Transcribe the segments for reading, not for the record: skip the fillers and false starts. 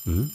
¿Mm?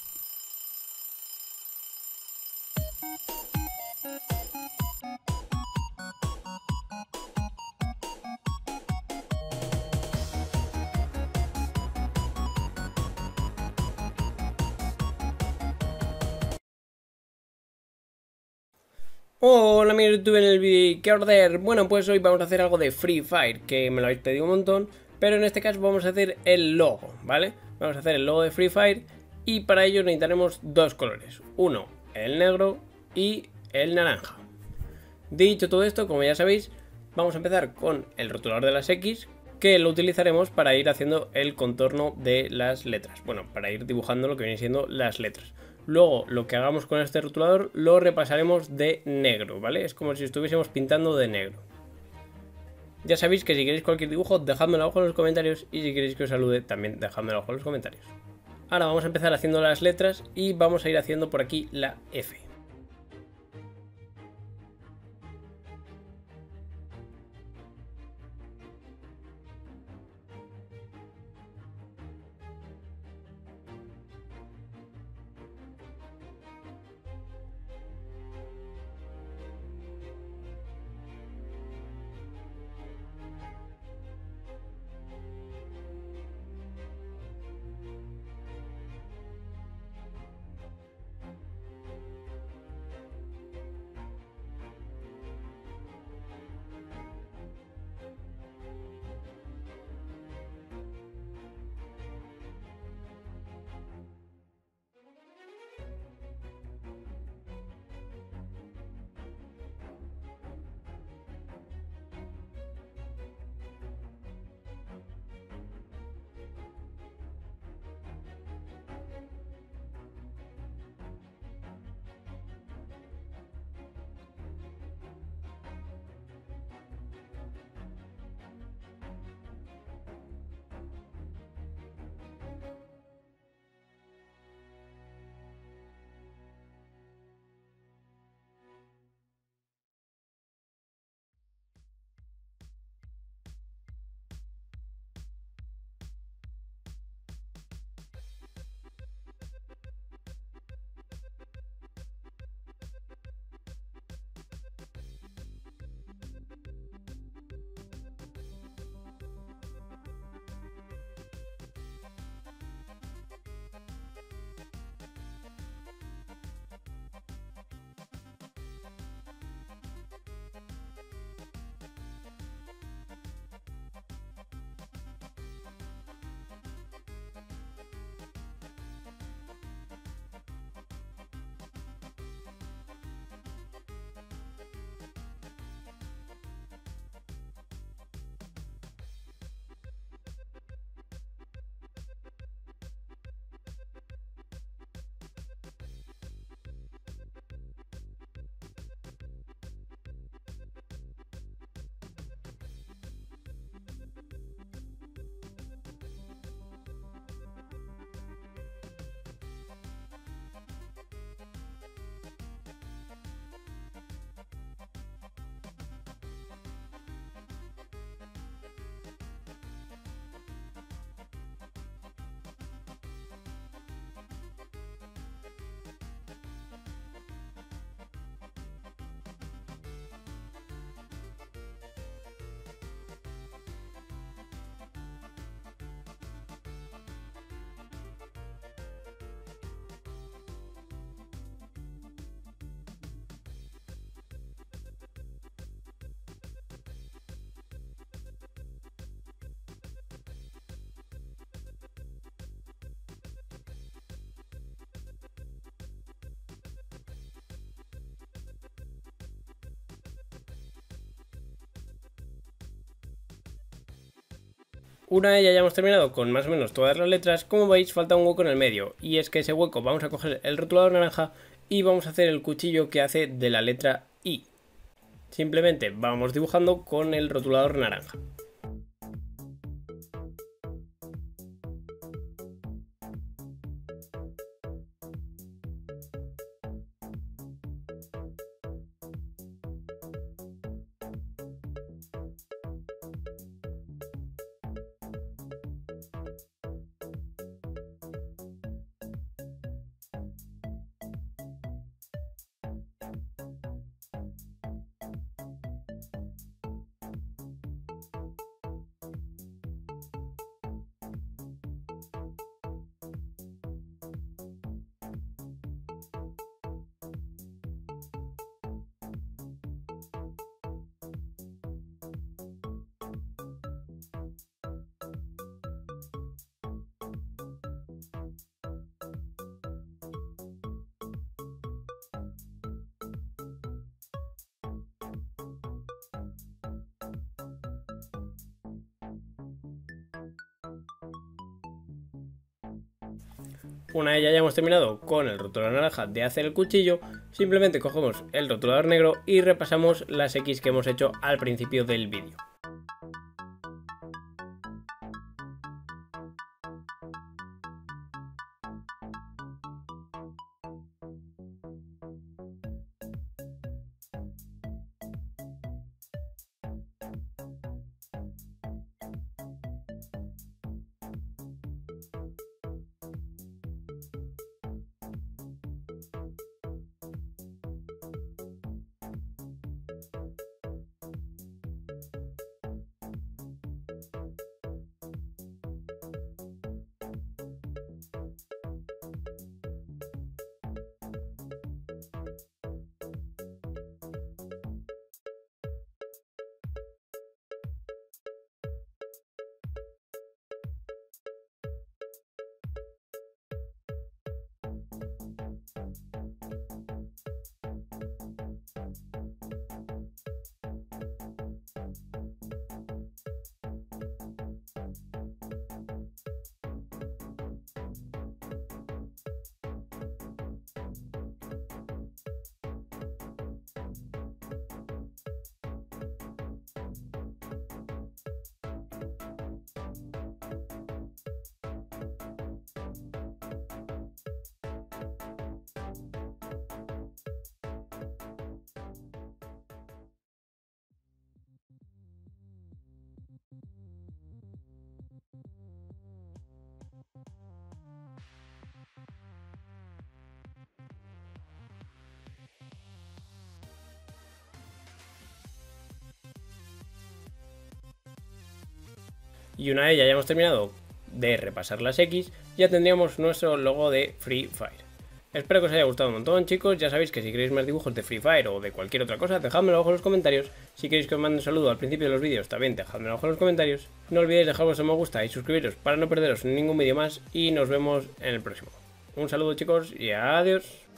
Hola amigos de YouTube, en el vídeo ¿qué ordenar? Bueno, pues hoy vamos a hacer algo de Free Fire, que me lo habéis pedido un montón, pero en este caso vamos a hacer el logo, ¿vale? Vamos a hacer el logo de Free Fire y para ello necesitaremos dos colores, uno el negro y el naranja. Dicho todo esto, como ya sabéis, vamos a empezar con el rotulador de las X, que lo utilizaremos para ir haciendo el contorno de las letras, bueno, para ir dibujando lo que vienen siendo las letras. Luego, lo que hagamos con este rotulador lo repasaremos de negro, ¿vale? Es como si estuviésemos pintando de negro. Ya sabéis que si queréis cualquier dibujo, dejádmelo abajo en los comentarios, y si queréis que os salude, también dejádmelo abajo en los comentarios. Ahora vamos a empezar haciendo las letras y vamos a ir haciendo por aquí la F. Una vez ya hayamos terminado con más o menos todas las letras, como veis falta un hueco en el medio, y es que ese hueco vamos a coger el rotulador naranja y vamos a hacer el cuchillo que hace de la letra I. Simplemente vamos dibujando con el rotulador naranja. Una vez ya hayamos terminado con el rotulador naranja de hacer el cuchillo, simplemente cogemos el rotulador negro y repasamos las X que hemos hecho al principio del vídeo. Y una vez ya hayamos terminado de repasar las X, ya tendríamos nuestro logo de Free Fire. Espero que os haya gustado un montón, chicos. Ya sabéis que si queréis más dibujos de Free Fire o de cualquier otra cosa, dejádmelo abajo en los comentarios. Si queréis que os mande un saludo al principio de los vídeos, también dejádmelo abajo en los comentarios. No olvidéis dejar vuestro me gusta y suscribiros para no perderos ningún vídeo más. Y nos vemos en el próximo. Un saludo, chicos, y adiós.